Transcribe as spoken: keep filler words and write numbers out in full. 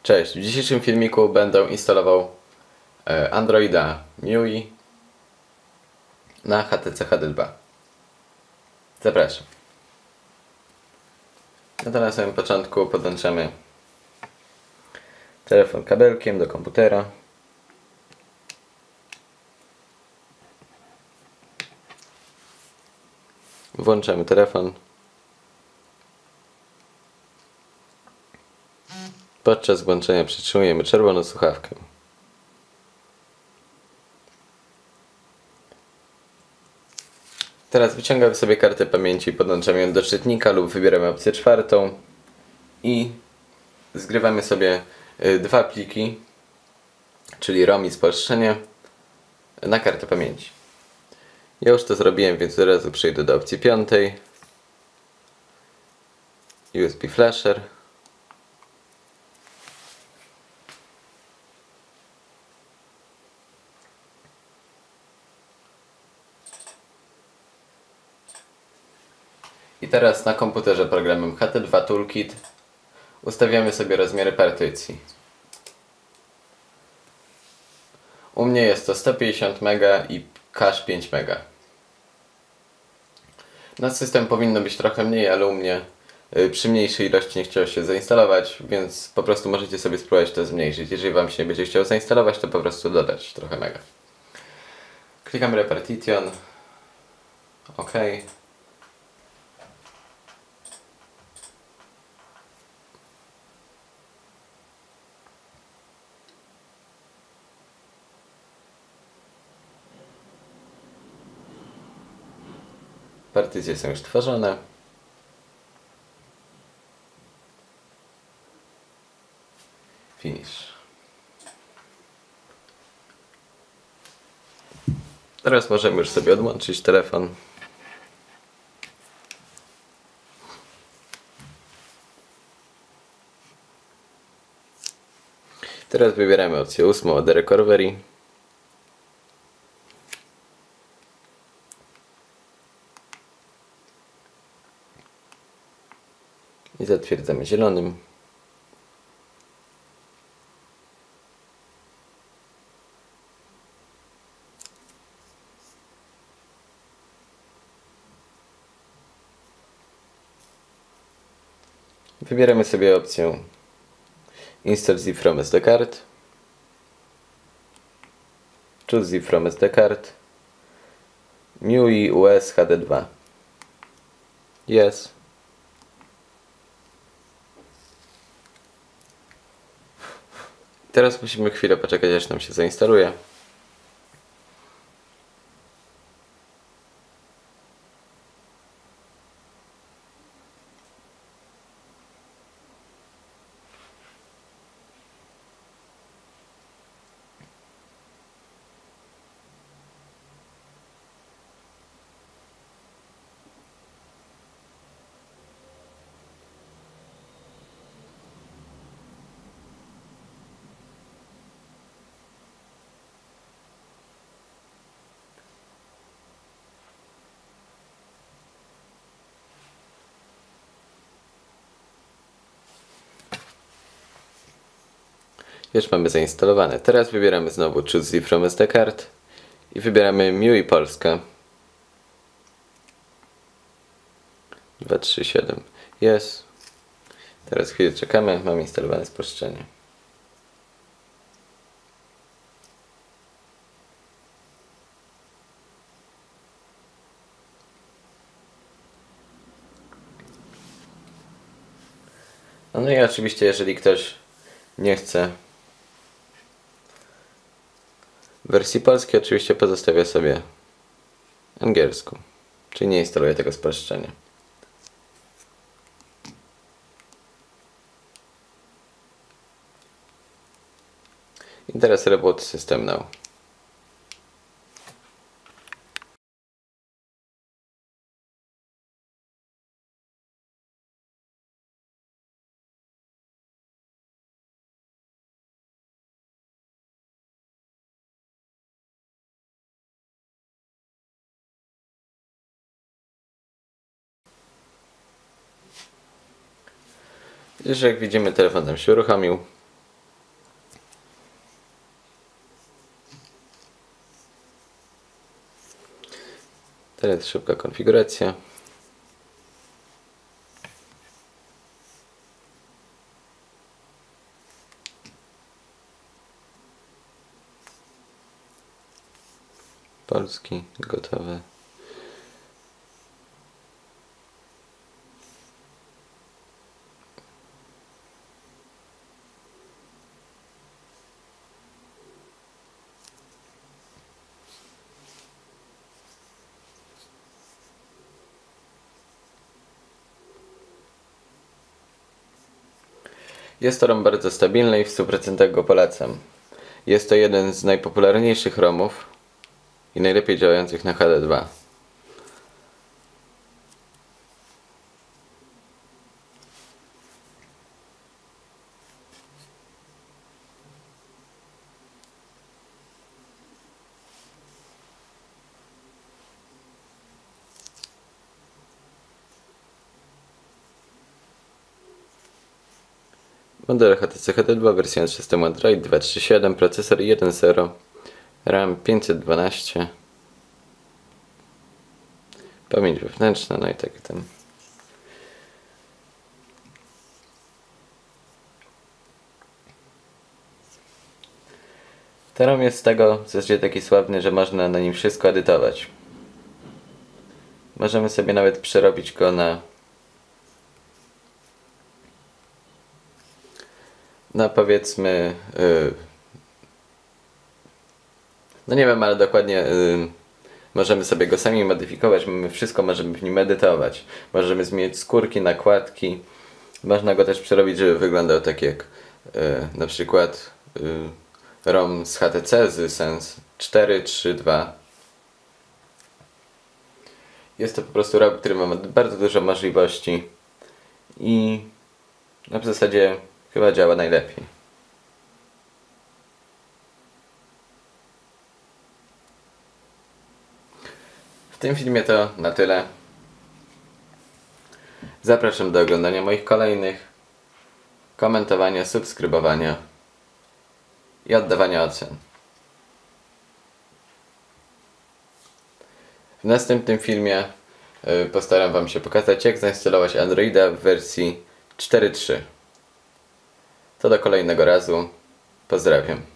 Cześć, w dzisiejszym filmiku będę instalował Androida M I U I na H T C H D dwa. Zapraszam. No to na samym początku podłączamy telefon kabelkiem do komputera. Włączamy telefon. Podczas włączenia przytrzymujemy czerwoną słuchawkę. Teraz wyciągamy sobie kartę pamięci, podłączamy ją do czytnika lub wybieramy opcję czwartą i zgrywamy sobie dwa pliki, czyli ROM i spolszczenie, na kartę pamięci. Ja już to zrobiłem, więc od razu przejdę do opcji piątej. U S B Flasher. I teraz na komputerze programem H T dwa Toolkit ustawiamy sobie rozmiary partycji. U mnie jest to sto pięćdziesiąt mega i cache pięć mega. Na system powinno być trochę mniej, ale u mnie przy mniejszej ilości nie chciało się zainstalować, więc po prostu możecie sobie spróbować to zmniejszyć. Jeżeli Wam się nie będzie chciało zainstalować, to po prostu dodać trochę mega. Klikam Repartition. OK. Partycje są już tworzone. Finish. Teraz możemy już sobie odłączyć telefon. Teraz wybieramy opcję ósmą od Recovery. I zatwierdzamy zielonym. Wybieramy sobie opcję Install zip from S D card. Choose zip from S D card. M I U I U S H D dwa. Yes. Teraz musimy chwilę poczekać, aż nam się zainstaluje. Już mamy zainstalowane. Teraz wybieramy znowu Choose zip from S D card i wybieramy M I U I Polska. dwa trzy siedem. Jest. Teraz chwilę czekamy. Mamy instalowane spolszczenie. No i oczywiście, jeżeli ktoś nie chce wersji polskiej, oczywiście pozostawia sobie angielską, czyli nie instaluje tego spolszczenia. I teraz Reboot System Now. Już jak widzimy, telefon nam się uruchomił. Teraz szybka konfiguracja. Polski, gotowe. Jest to rom bardzo stabilny i w stu procentach go polecam. Jest to jeden z najpopularniejszych romów i najlepiej działających na H D dwa. Model H T C H D dwa, wersja systemu Android dwa trzy siedem, procesor jeden zero, RAM pięćset dwanaście, pamięć wewnętrzna, no i takie tam. Ten ROM jest z tego w zasadzie taki sławny, że można na nim wszystko edytować. Możemy sobie nawet przerobić go na na powiedzmy yy, no nie wiem, ale dokładnie yy, możemy sobie go sami modyfikować, my wszystko możemy w nim edytować. Możemy zmienić skórki, nakładki. Można go też przerobić, żeby wyglądał tak jak yy, na przykład yy, ROM z H T C z Sense cztery trzy dwa. Jest to po prostu ROM, który ma bardzo dużo możliwości i no w zasadzie chyba działa najlepiej. W tym filmie to na tyle. Zapraszam do oglądania moich kolejnych, komentowania, subskrybowania i oddawania ocen. W następnym filmie postaram Wam się pokazać, jak zainstalować Androida w wersji cztery trzy. To do kolejnego razu. Pozdrawiam.